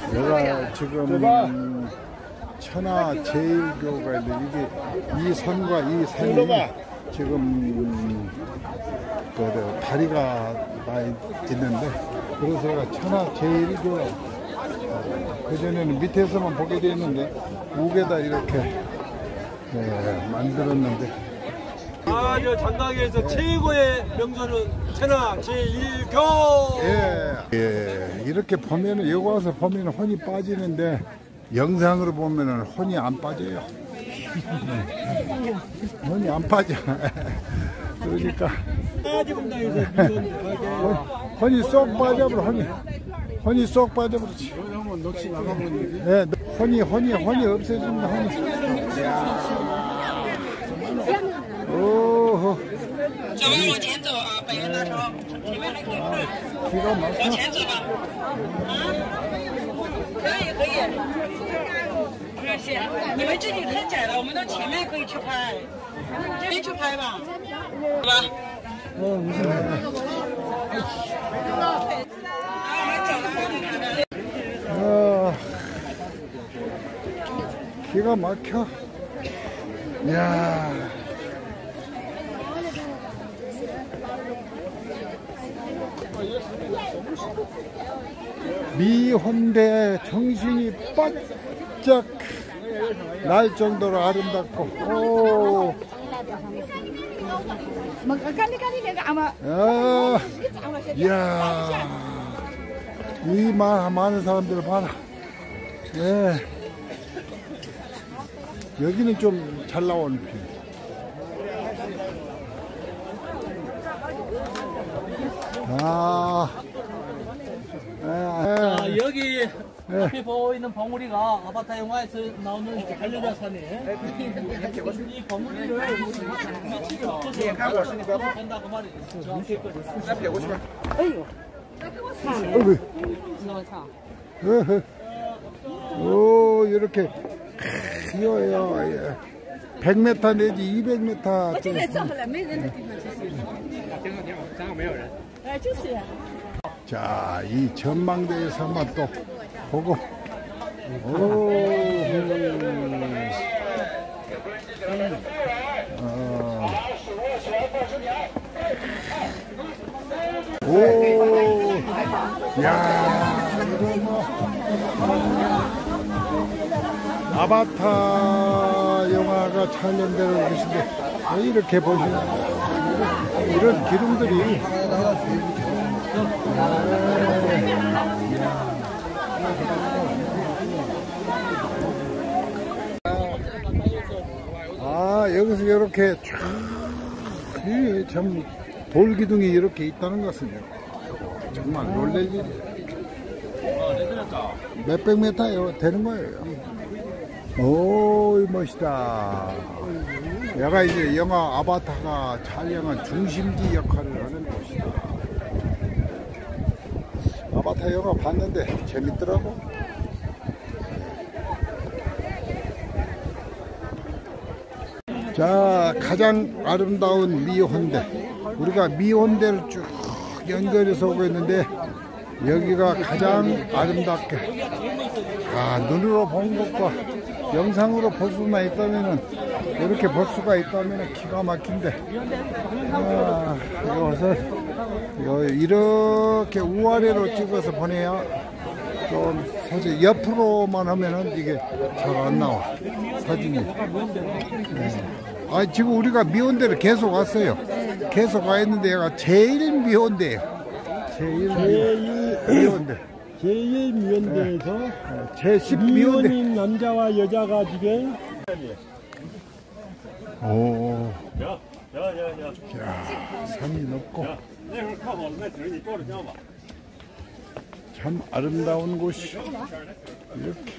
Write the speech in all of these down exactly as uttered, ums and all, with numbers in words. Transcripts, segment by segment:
내가 지금 천하 제일교가 있는데 이게 이 선과 이 산이 지금 그 다리가 나 있는데 그래서 제가 천하 제일교 그전에는 밑에서만 보게 되어 있는데 우에다 이렇게 네, 만들었는데 아, 저 장강에서 최고의 명소는 천하 제일교. 예, 예, 이렇게 보면은 여기 와서 보면은 혼이 빠지는데 영상으로 보면은 혼이 안 빠져요. 혼이 안 빠져. 그러니까 혼이 쏙 빠져버려. 혼이 혼이 쏙 빠져버리지. 예, 혼이 혼이 혼이 없어진다. 혼이. 오호. 기가 막혀. 可以可以，没事，你们这里太窄了，我们到前面可以去拍，这边去拍吧，是吧？哦，没事。 아, 기가 막혀. 이야. 미혼대 정신이 바짝 날 정도로 아름답고, 오. 아, 이야. 이 많은 사람들 봐라. 예. 여기는 좀 잘 나오는 편. 아. 자, 여기 네. 앞에 보이는 봉우리가 아바타 영화에서 나오는 할렐루야 산이에요. 이 봉우리를 위치를 엎어서 된다 그 말이에요. 정확히 있거든요. 어이구. 오, 이렇게 크요. 백 미터 내지 이백 미터. 자, 이 전망대에서 한번 또 보고. 오, 어. 오, 야, 이거 뭐 아바타 영화가 촬영되는 곳인데 이렇게 보시면 이런, 이런 기둥들이. 아, 여기서 이렇게 쫙, 참, 돌기둥이 이렇게 있다는 것은 정말 놀랄 일이에요. 몇백 미터 되는 거예요. 오, 멋있다. 얘가 이제 영화 아바타가 촬영한 중심지 역할을 하는 곳이다. 아바타 영화 봤는데 재밌더라고. 자, 가장 아름다운 미혼대. 우리가 미혼대를 쭉 연결해서 오고 있는데 여기가 가장 아름답게, 아, 눈으로 본 것과 영상으로 볼 수만 있다면은, 이렇게 볼 수가 있다면은 기가 막힌데, 아, 이것을 이렇게 우아래로 찍어서 보내야 좀, 사실 옆으로만 하면은 이게 잘 안 나와, 사진이. 네. 아, 지금 우리가 미혼대를 계속 왔어요. 계속 와 있는데 얘가 제일 미혼대예요. 제일, 제일 미혼대. 제일 미혼대에서 네. 제십 미혼인 미혼대. 남자와 여자가 지금. 오. 야, 산이 높고. 참 아름다운 곳이 이렇게.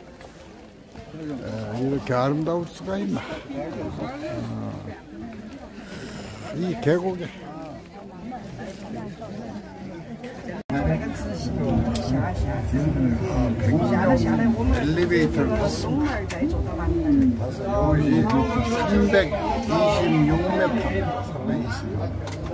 에, 이렇게 아름다울 수가 있나. 어, 이 계곡에 엘리베이터를 탔습니다. 이것이 삼백이십육 미터, 삼백이십육 미터.